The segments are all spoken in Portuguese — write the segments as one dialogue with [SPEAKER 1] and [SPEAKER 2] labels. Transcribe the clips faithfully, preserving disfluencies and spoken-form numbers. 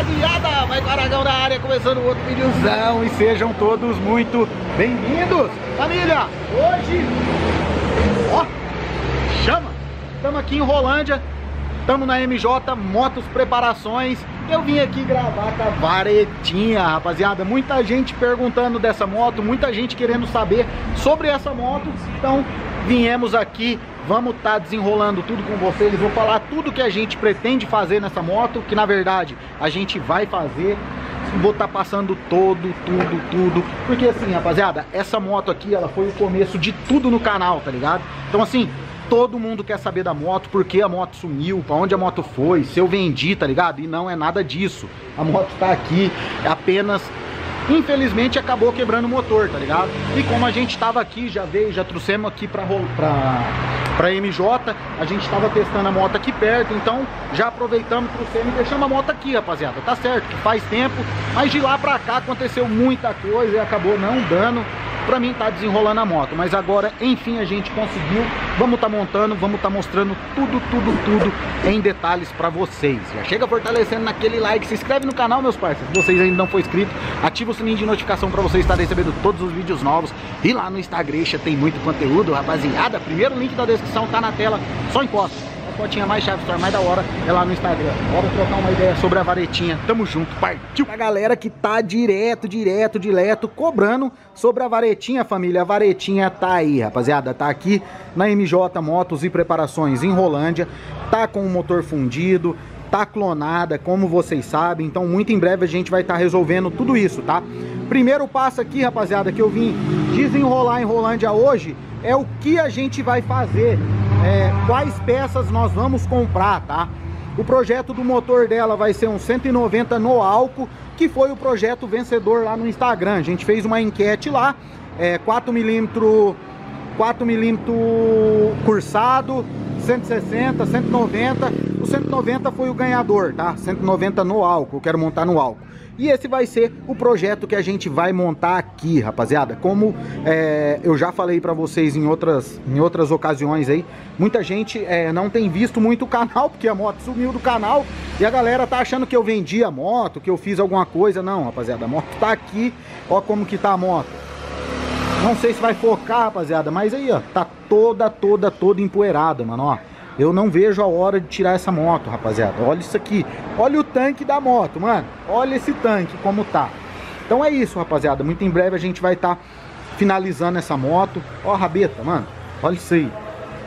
[SPEAKER 1] rapaziada, vai com Aragão na área, começando outro videozão. E sejam todos muito bem-vindos, família. Hoje, ó, chama, estamos aqui em Rolândia, estamos na M J Motos Preparações. Eu vim aqui gravar com a varetinha, rapaziada. Muita gente perguntando dessa moto, muita gente querendo saber sobre essa moto. Então, viemos aqui, vamos estar tá desenrolando tudo com vocês. Vou falar tudo que a gente pretende fazer nessa moto, que na verdade a gente vai fazer. Vou estar tá passando todo, tudo, tudo. Porque assim, rapaziada, essa moto aqui, ela foi o começo de tudo no canal, tá ligado? Então assim, todo mundo quer saber da moto, por que a moto sumiu, pra onde a moto foi, se eu vendi, tá ligado? E não é nada disso. A moto tá aqui, é apenas... Infelizmente acabou quebrando o motor, tá ligado? E como a gente tava aqui, já veio, já trouxemos aqui pra, pra, pra M J, a gente tava testando a moto aqui perto, então já aproveitamos, trouxemos e deixamos a moto aqui, rapaziada. Tá certo que faz tempo, mas de lá pra cá aconteceu muita coisa e acabou não dando pra mim tá desenrolando a moto. Mas agora, enfim, a gente conseguiu. Vamos tá montando, vamos tá mostrando tudo, tudo, tudo em detalhes pra vocês. Já chega fortalecendo naquele like, se inscreve no canal, meus parceiros. Se vocês ainda não for inscrito, ativa o sininho de notificação pra vocês estarem recebendo todos os vídeos novos. E lá no Instagram tem muito conteúdo, rapaziada. Primeiro link da descrição tá na tela, só encosta. A fotinha mais chave store, mais da hora, é lá no Instagram. Bora trocar uma ideia sobre a varetinha. Tamo junto, partiu! A galera que tá direto, direto, direto, cobrando sobre a varetinha, família. A varetinha tá aí, rapaziada. Tá aqui na M J Motos e Preparações em Rolândia. Tá com o motor fundido, tá clonada, como vocês sabem. Então muito em breve a gente vai estar tá resolvendo tudo isso, tá? Primeiro passo aqui, rapaziada, que eu vim desenrolar em Rolândia hoje é o que a gente vai fazer, é, quais peças nós vamos comprar, tá? O projeto do motor dela vai ser um cento e noventa no álcool, que foi o projeto vencedor lá no Instagram. A gente fez uma enquete lá, é, quatro milímetros cursado, cento e sessenta, cento e noventa. O cento e noventa foi o ganhador, tá? cento e noventa no álcool, eu quero montar no álcool. E esse vai ser o projeto que a gente vai montar aqui, rapaziada. Como é, eu já falei pra vocês em outras, em outras ocasiões aí, muita gente é, não tem visto muito o canal, porque a moto sumiu do canal. E a galera tá achando que eu vendi a moto, que eu fiz alguma coisa. Não, rapaziada, a moto tá aqui. Ó como que tá a moto. Não sei se vai focar, rapaziada, mas aí, ó, tá toda, toda, toda empoeirada, mano, ó. Eu não vejo a hora de tirar essa moto, rapaziada. Olha isso aqui. Olha o tanque da moto, mano. Olha esse tanque como tá. Então é isso, rapaziada. Muito em breve a gente vai estar tá finalizando essa moto. Ó a rabeta, mano. Olha isso aí.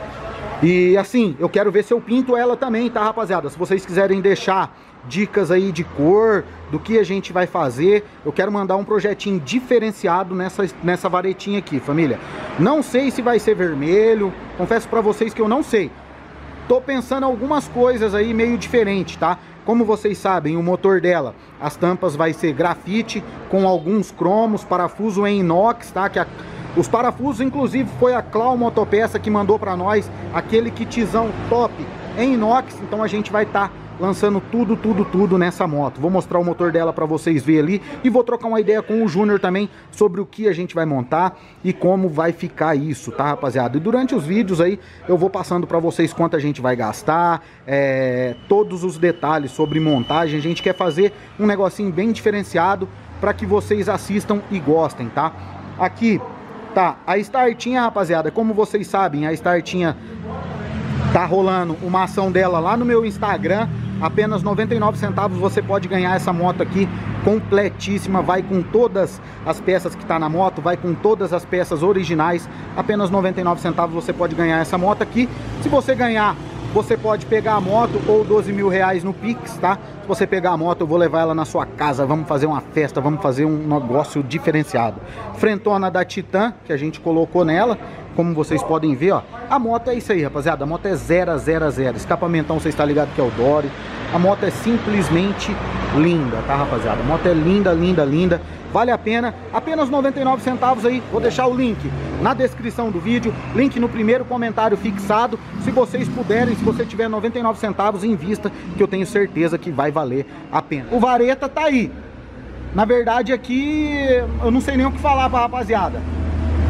[SPEAKER 1] E assim, eu quero ver se eu pinto ela também, tá, rapaziada? Se vocês quiserem deixar dicas aí de cor, do que a gente vai fazer, eu quero mandar um projetinho diferenciado nessa, nessa varetinha aqui, família. Não sei se vai ser vermelho. Confesso pra vocês que eu não sei. Tô pensando em algumas coisas aí meio diferente, tá? Como vocês sabem, o motor dela, as tampas vai ser grafite com alguns cromos, parafuso em inox, tá? Que a, os parafusos, inclusive, foi a Clau Motopeça que mandou pra nós aquele kitzão top em inox. Então a gente vai estar tá lançando tudo, tudo, tudo nessa moto. Vou mostrar o motor dela pra vocês verem ali. E vou trocar uma ideia com o Júnior também sobre o que a gente vai montar e como vai ficar isso, tá, rapaziada? E durante os vídeos aí, eu vou passando pra vocês quanto a gente vai gastar, é, todos os detalhes sobre montagem. A gente quer fazer um negocinho bem diferenciado pra que vocês assistam e gostem, tá? Aqui tá a startinha, rapaziada. Como vocês sabem, a startinha tá rolando uma ação dela lá no meu Instagram. Apenas noventa e nove centavos você pode ganhar essa moto aqui completíssima. Vai com todas as peças que tá na moto, vai com todas as peças originais. Apenas noventa e nove centavos você pode ganhar essa moto aqui. Se você ganhar, você pode pegar a moto ou doze mil reais no Pix, tá? Se você pegar a moto, eu vou levar ela na sua casa. Vamos fazer uma festa, vamos fazer um negócio diferenciado. Frentona da Titan, que a gente colocou nela. Como vocês podem ver, ó, a moto é isso aí, rapaziada. A moto é zero a zero a zero. Escapamentão, você está ligado que é o Dory. A moto é simplesmente linda, tá, rapaziada? A moto é linda, linda, linda. Vale a pena. Apenas noventa e nove centavos aí. Vou deixar o link na descrição do vídeo. Link no primeiro comentário fixado. Se vocês puderem, se você tiver noventa e nove centavos, invista, que eu tenho certeza que vai valer a pena. O vareta tá aí. Na verdade aqui, eu não sei nem o que falar pra rapaziada.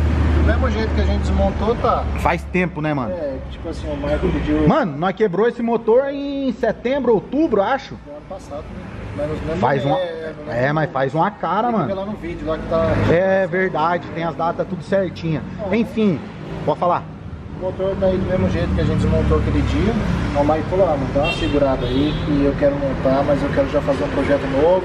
[SPEAKER 2] mesmo jeito que a gente desmontou, tá.
[SPEAKER 1] Faz tempo, né, mano?
[SPEAKER 2] É, tipo assim, o Marco pediu...
[SPEAKER 1] Mano, nós quebrou esse motor em setembro, outubro, acho.
[SPEAKER 2] Foi ano passado, né? Mas nos mesmos-
[SPEAKER 1] Faz uma...
[SPEAKER 2] é,
[SPEAKER 1] É, mas faz uma cara,
[SPEAKER 2] Tem que ver
[SPEAKER 1] mano.
[SPEAKER 2] lá no vídeo, lá que tá...
[SPEAKER 1] É verdade, tem as datas tudo certinha. Enfim, pode falar.
[SPEAKER 2] O motor tá aí do mesmo jeito que a gente desmontou aquele dia. O Mike falou, ah, mano, dá uma segurada aí que eu quero montar, mas eu quero já fazer um projeto novo.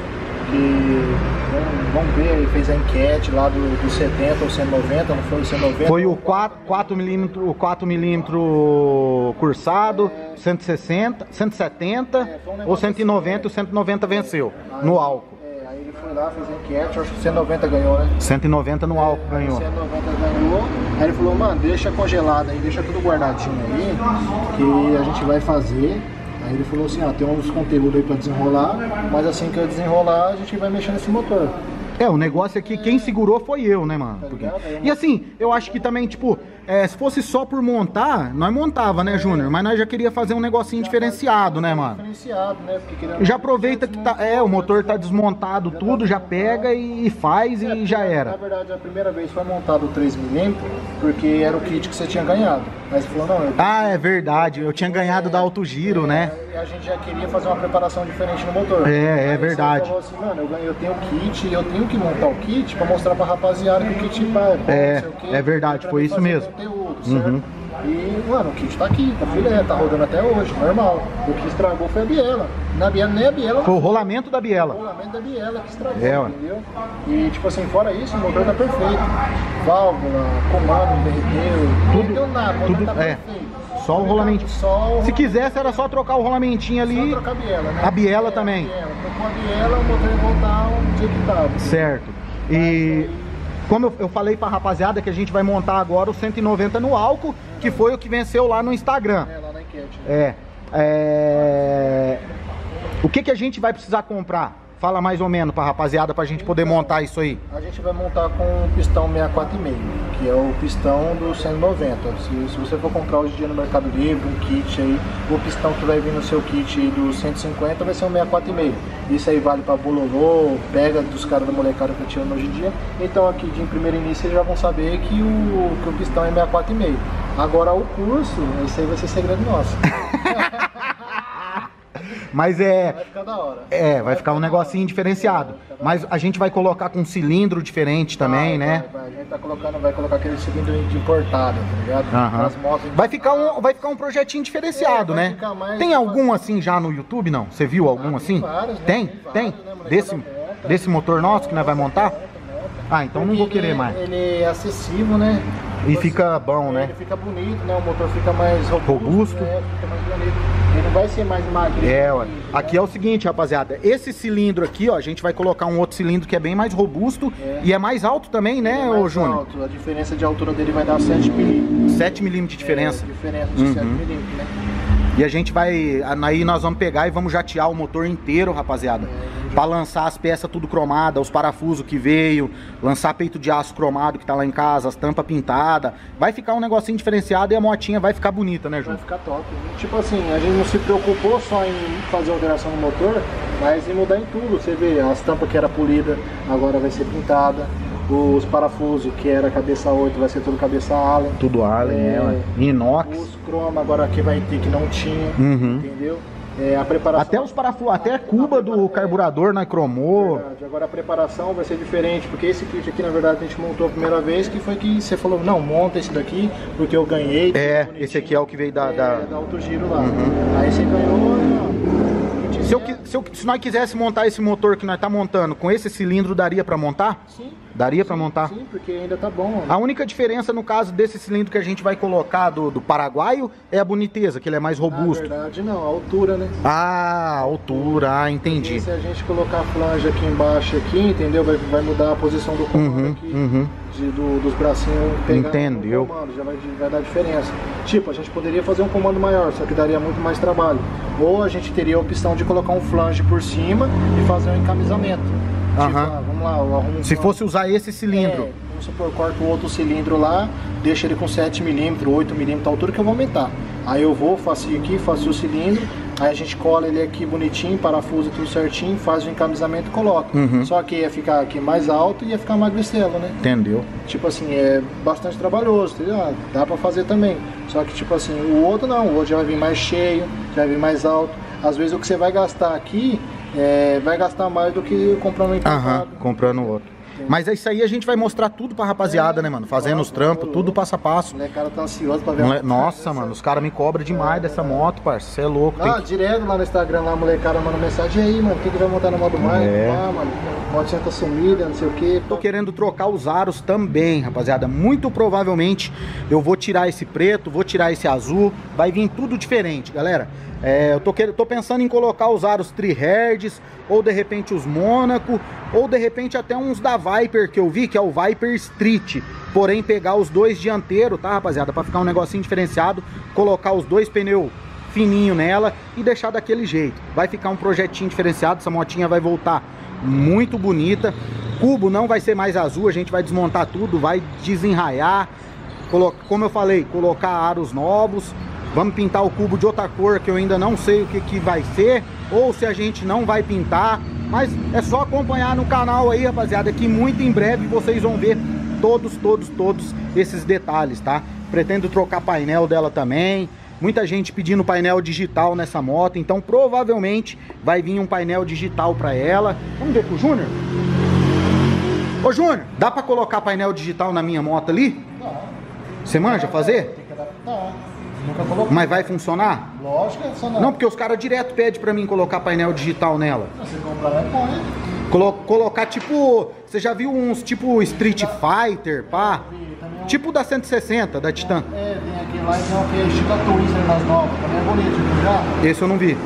[SPEAKER 2] Que vamos, vamos ver, ele fez a enquete lá do, do setenta ou cento e noventa, não foi o cento e noventa?
[SPEAKER 1] Foi o quatro milímetros, o quatro milímetros cursado, cento e sessenta, cento e setenta
[SPEAKER 2] É, foi um negócio
[SPEAKER 1] ou cento e noventa,
[SPEAKER 2] assim,
[SPEAKER 1] o cento e noventa venceu
[SPEAKER 2] Aí-
[SPEAKER 1] no álcool.
[SPEAKER 2] É, aí ele foi lá, fez a enquete, acho que o cento e noventa ganhou, né?
[SPEAKER 1] cento e noventa no álcool
[SPEAKER 2] Aí
[SPEAKER 1] ganhou.
[SPEAKER 2] o cento e noventa ganhou, aí ele falou, mano, deixa congelado aí, deixa tudo guardadinho aí, que a gente vai fazer. Aí ele falou assim, ó, tem uns conteúdos aí pra desenrolar, mas assim que eu desenrolar, a gente vai mexer nesse motor.
[SPEAKER 1] É, o negócio aqui, quem segurou foi eu, né, mano? Porque- E assim, eu acho que também, tipo, é, se fosse só por montar, nós montava, né, Júnior? Mas nós já queria fazer um negocinho diferenciado, né, mano?
[SPEAKER 2] Diferenciado, né? Porque querendo-
[SPEAKER 1] Já aproveita que tá, é, o motor tá desmontado tudo, já pega e faz e já
[SPEAKER 2] Na
[SPEAKER 1] era.
[SPEAKER 2] verdade, a primeira vez foi montado o três milímetros, porque era o kit que você tinha ganhado. Aí você falou, não, eu...
[SPEAKER 1] Ah, é verdade, eu tinha ganhado da Alto Giro, né?
[SPEAKER 2] E a gente já queria fazer uma preparação diferente no motor.
[SPEAKER 1] É, é
[SPEAKER 2] Aí
[SPEAKER 1] verdade.
[SPEAKER 2] Você falou assim, mano, eu, ganhei, eu tenho o kit e eu tenho que montar o kit pra mostrar pra rapaziada que o kit vai.
[SPEAKER 1] É,
[SPEAKER 2] não sei o quê,
[SPEAKER 1] é verdade,
[SPEAKER 2] pra
[SPEAKER 1] foi
[SPEAKER 2] mim
[SPEAKER 1] isso
[SPEAKER 2] fazer
[SPEAKER 1] mesmo.
[SPEAKER 2] Conteúdo, certo?
[SPEAKER 1] Uhum.
[SPEAKER 2] E, mano, o kit tá aqui, tá filé, tá rodando até hoje, normal. O que estragou foi a biela. Na biela, nem a biela.
[SPEAKER 1] Foi o rolamento da
[SPEAKER 2] O
[SPEAKER 1] biela.
[SPEAKER 2] rolamento da biela que estragou,
[SPEAKER 1] É, ué.
[SPEAKER 2] entendeu? E tipo assim, fora isso, o motor tá perfeito. Válvula, comando, não derreteu, não derreteu nada, o motor
[SPEAKER 1] tudo-
[SPEAKER 2] tá
[SPEAKER 1] é.
[SPEAKER 2] perfeito.
[SPEAKER 1] Só o rolamentinho.
[SPEAKER 2] Só o
[SPEAKER 1] Se quisesse, era só trocar o rolamentinho
[SPEAKER 2] só
[SPEAKER 1] ali.
[SPEAKER 2] trocar a biela, né?
[SPEAKER 1] A biela
[SPEAKER 2] É,
[SPEAKER 1] também.
[SPEAKER 2] A biela. Trocou a biela, o motor ia voltar um dia que tava.
[SPEAKER 1] Certo. E como eu, eu falei pra rapaziada que a gente vai montar agora o cento e noventa no álcool, que foi o que venceu lá no Instagram.
[SPEAKER 2] É, lá na enquete.
[SPEAKER 1] É. é... O que, que a gente vai precisar comprar? Fala mais ou menos pra rapaziada pra gente poder montar isso aí.
[SPEAKER 2] A gente vai montar com o pistão sessenta e quatro e meio, que é o pistão do cento e noventa. Se, se você for comprar hoje em dia no Mercado Livre, um kit aí, o pistão que vai vir no seu kit do cento e cinquenta vai ser um sessenta e quatro e meio. Isso aí vale pra bololô, pega dos caras da molecada que tá tirando hoje em dia. Então aqui de primeiro início eles já vão saber que o, que o pistão é sessenta e quatro e meio. Agora o curso, esse aí vai ser segredo nosso.
[SPEAKER 1] Mas é...
[SPEAKER 2] Vai ficar da hora.
[SPEAKER 1] É, vai ficar um negocinho diferenciado. Mas a gente vai colocar com um cilindro diferente também,
[SPEAKER 2] Vai,
[SPEAKER 1] né?
[SPEAKER 2] vai, vai. A gente tá colocando, vai colocar aquele cilindro de importada, tá ligado?
[SPEAKER 1] Aham.
[SPEAKER 2] Aquelas motos
[SPEAKER 1] Vai ficar um, vai ficar um projetinho diferenciado,
[SPEAKER 2] É, vai
[SPEAKER 1] né?
[SPEAKER 2] ficar mais-
[SPEAKER 1] Tem algum assim já no YouTube, não? Você viu algum
[SPEAKER 2] tem
[SPEAKER 1] assim?
[SPEAKER 2] vários, né?
[SPEAKER 1] Tem?
[SPEAKER 2] Tem vários,
[SPEAKER 1] Tem?
[SPEAKER 2] né, molecada
[SPEAKER 1] Desse,
[SPEAKER 2] monta.
[SPEAKER 1] desse motor nosso que nós vai montar?
[SPEAKER 2] Monta, monta.
[SPEAKER 1] Ah, então não vou
[SPEAKER 2] Porque
[SPEAKER 1] querer
[SPEAKER 2] ele-
[SPEAKER 1] mais.
[SPEAKER 2] Ele é acessível, né?
[SPEAKER 1] E
[SPEAKER 2] Você-
[SPEAKER 1] fica bom,
[SPEAKER 2] é,
[SPEAKER 1] né?
[SPEAKER 2] Ele fica bonito, né? O motor fica mais robusto.
[SPEAKER 1] Robusto.
[SPEAKER 2] Né? Fica mais bonito. Ele não vai ser mais magrinho.
[SPEAKER 1] É, ué. Aqui é o seguinte, rapaziada. Esse cilindro aqui, ó, a gente vai colocar um outro cilindro que é bem mais robusto
[SPEAKER 2] É.
[SPEAKER 1] e é mais alto também, né, ô Júnior?
[SPEAKER 2] Alto. A diferença de altura dele vai dar sete milímetros.
[SPEAKER 1] sete milímetros de diferença.
[SPEAKER 2] É, diferença de
[SPEAKER 1] Uhum.
[SPEAKER 2] sete milímetros, né?
[SPEAKER 1] E a gente vai, aí nós vamos pegar e vamos jatear o motor inteiro, rapaziada. Pra lançar as peças tudo cromada, os parafusos que veio, lançar peito de aço cromado que tá lá em casa, as tampas pintadas. Vai ficar um negocinho diferenciado e a motinha vai ficar bonita, né,
[SPEAKER 2] Vai
[SPEAKER 1] Júnior?
[SPEAKER 2] ficar top. Tipo assim, a gente não se preocupou só em fazer alteração no motor, mas em mudar em tudo. Você vê, as tampas que era polida, agora vai ser pintada. Os parafusos, que era cabeça oito, vai ser tudo cabeça Allen.
[SPEAKER 1] Tudo Allen,
[SPEAKER 2] É.
[SPEAKER 1] é, ué. Inox.
[SPEAKER 2] Os croma agora que vai ter que não tinha,
[SPEAKER 1] Uhum.
[SPEAKER 2] entendeu? É, a preparação...
[SPEAKER 1] Até os parafusos, até a cuba do carburador, né, cromou.
[SPEAKER 2] Verdade. Agora a preparação vai ser diferente, porque esse kit aqui, na verdade, a gente montou a primeira vez, que foi que você falou, não, monta esse daqui, porque eu ganhei.
[SPEAKER 1] É,
[SPEAKER 2] bonitinho.
[SPEAKER 1] esse aqui é o que veio da...
[SPEAKER 2] É,
[SPEAKER 1] da...
[SPEAKER 2] da Alto Giro lá.
[SPEAKER 1] Uhum.
[SPEAKER 2] Aí você ganhou, não.
[SPEAKER 1] Se, eu, qui- se, eu, se nós quiséssemos montar esse motor que nós tá montando, com esse cilindro, daria pra montar?
[SPEAKER 2] Sim.
[SPEAKER 1] Daria pra
[SPEAKER 2] sim,
[SPEAKER 1] montar?
[SPEAKER 2] Sim, porque ainda tá bom. Né?
[SPEAKER 1] A única diferença no caso desse cilindro que a gente vai colocar do, do paraguaio é a boniteza, que ele é mais
[SPEAKER 2] Na
[SPEAKER 1] robusto.
[SPEAKER 2] verdade, não, a altura, né?
[SPEAKER 1] Ah, altura, ah, entendi.
[SPEAKER 2] E se a gente colocar a flange aqui embaixo, aqui, entendeu? Vai, vai mudar a posição do comando
[SPEAKER 1] Uhum,
[SPEAKER 2] aqui,
[SPEAKER 1] uhum.
[SPEAKER 2] de- do- dos bracinhos pegando
[SPEAKER 1] Entendeu.
[SPEAKER 2] no comando, já vai, vai dar diferença. Tipo, a gente poderia fazer um comando maior, só que daria muito mais trabalho. Ou a gente teria a opção de colocar um flange por cima e fazer um encamisamento. Tipo,
[SPEAKER 1] Aham.
[SPEAKER 2] ah, vamos lá, eu arrumo um
[SPEAKER 1] Se
[SPEAKER 2] flange.
[SPEAKER 1] fosse usar esse cilindro.
[SPEAKER 2] É, vamos supor, eu corto o outro cilindro lá, deixa ele com sete milímetros, oito milímetros de altura que eu vou aumentar. Aí eu vou, faço aqui, faço o cilindro. Aí a gente cola ele aqui bonitinho, parafusa tudo certinho, faz o encamisamento e coloca.
[SPEAKER 1] Uhum.
[SPEAKER 2] Só que ia ficar aqui mais alto e ia ficar magricelo, né?
[SPEAKER 1] Entendeu?
[SPEAKER 2] Tipo assim, é bastante trabalhoso, entendeu? Ah, dá pra fazer também. Só que tipo assim, o outro não, o outro já vai vir mais cheio, já vai vir mais alto. Às vezes o que você vai gastar aqui, é, vai gastar mais do que comprando um importado.
[SPEAKER 1] Aham, comprando outro. Mas é isso aí, a gente vai mostrar tudo pra rapaziada, é, né, mano? Fazendo os trampos, tudo passo a passo.
[SPEAKER 2] O cara tá ansioso pra ver.
[SPEAKER 1] Mole... Nossa, mano, os caras me cobram demais dessa moto, parça. Você é louco.
[SPEAKER 2] Ah,
[SPEAKER 1] tem...
[SPEAKER 2] direto lá no Instagram, lá a molecada manda mensagem. E aí, mano, quem que vai montar na moto mais?
[SPEAKER 1] É.
[SPEAKER 2] Ah, mano, a motinha tá sumida, não sei o que.
[SPEAKER 1] Tô querendo trocar os aros também, rapaziada. Muito provavelmente eu vou tirar esse preto, vou tirar esse azul. Vai vir tudo diferente, galera. É, eu tô, querendo, tô pensando em colocar os aros tri-hertz, ou de repente os Mônaco, ou de repente até uns da Viper que eu vi, que é o Viper Street. Porém, pegar os dois dianteiros, tá, rapaziada? Pra ficar um negocinho diferenciado, colocar os dois pneus fininho nela e deixar daquele jeito. Vai ficar um projetinho diferenciado, essa motinha vai voltar muito bonita. Cubo não vai ser mais azul, a gente vai desmontar tudo, vai desenraiar. Como eu falei, colocar aros novos. Vamos pintar o cubo de outra cor que eu ainda não sei o que, que vai ser, ou se a gente não vai pintar, mas é só acompanhar no canal aí, rapaziada, que muito em breve vocês vão ver todos, todos, todos esses detalhes, tá? Pretendo trocar painel dela também, muita gente pedindo painel digital nessa moto, então provavelmente vai vir um painel digital pra ela. Vamos ver com o Júnior? Ô Júnior, dá pra colocar painel digital na minha moto ali?
[SPEAKER 2] Não.
[SPEAKER 1] Você manja fazer?
[SPEAKER 2] Tem que adaptar. Nunca coloquei.
[SPEAKER 1] Mas vai funcionar?
[SPEAKER 2] Lógico que vai funcionar.
[SPEAKER 1] Não, porque os caras direto pedem pra mim colocar painel digital nela.
[SPEAKER 2] Você comprar, vai põe.
[SPEAKER 1] Colo colocar tipo... Você já viu uns tipo Street Fighter, pá? Tipo da cento e sessenta, da Titan.
[SPEAKER 2] É, tem aquele lá e tem aquele estilo da Twister nas novas. Também é bonito, já?
[SPEAKER 1] Esse eu não vi.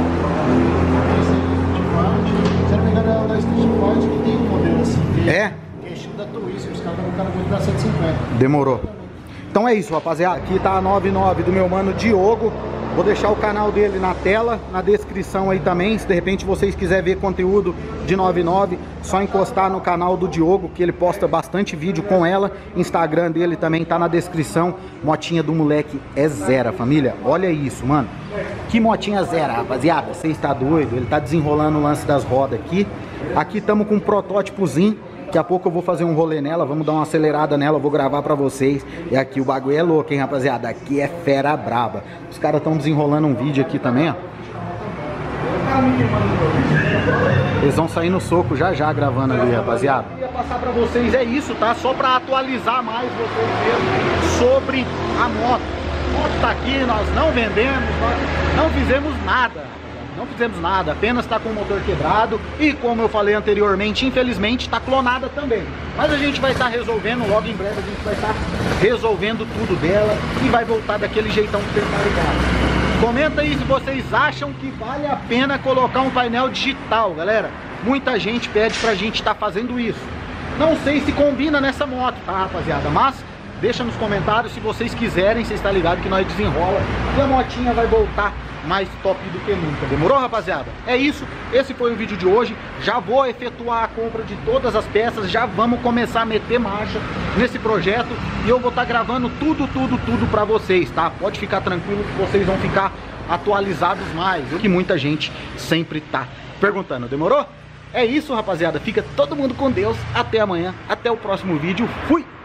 [SPEAKER 2] Se não me engano, é o da Street Fighter que tem um modelo assim. Que
[SPEAKER 1] É?
[SPEAKER 2] Que é estilo da Twister, os caras estão colocando muito na cento e cinquenta.
[SPEAKER 1] Demorou. Então é isso, rapaziada. Aqui tá a noventa e nove do meu mano Diogo. Vou deixar o canal dele na tela, na descrição aí também. Se de repente vocês quiserem ver conteúdo de noventa e nove, só encostar no canal do Diogo, que ele posta bastante vídeo com ela. Instagram dele também tá na descrição. Motinha do moleque é zero, família. Olha isso, mano. Que motinha zero, rapaziada. Você está doido? Ele tá desenrolando o lance das rodas aqui. Aqui estamos com um protótipozinho. Daqui a pouco eu vou fazer um rolê nela, vamos dar uma acelerada nela, vou gravar pra vocês. E aqui o bagulho é louco, hein, rapaziada? Aqui é fera braba. Os caras estão desenrolando um vídeo aqui também, ó. Eles vão sair no soco já já gravando ali, rapaziada. Eu ia passar pra vocês, é isso, tá? Só pra atualizar mais vocês mesmo sobre a moto. A moto tá aqui, nós não vendemos, nós não fizemos nada. Não fizemos nada, apenas está com o motor quebrado e, como eu falei anteriormente, infelizmente está clonada também. Mas a gente vai estar tá resolvendo, logo em breve a gente vai estar tá resolvendo tudo dela e vai voltar daquele jeitão que tá ligado. Comenta aí se vocês acham que vale a pena colocar um painel digital, galera. Muita gente pede pra gente estar tá fazendo isso. Não sei se combina nessa moto, tá, rapaziada? Mas deixa nos comentários se vocês quiserem, vocês estão ligados que nós desenrola e a motinha vai voltar mais top do que nunca. Demorou, rapaziada? É isso, esse foi o vídeo de hoje. Já vou efetuar a compra de todas as peças, já vamos começar a meter marcha nesse projeto e eu vou estar gravando tudo, tudo, tudo pra vocês, tá? Pode ficar tranquilo que vocês vão ficar atualizados mais, o que muita gente sempre tá perguntando. Demorou? É isso, rapaziada. Fica todo mundo com Deus. Até amanhã, até o próximo vídeo. Fui!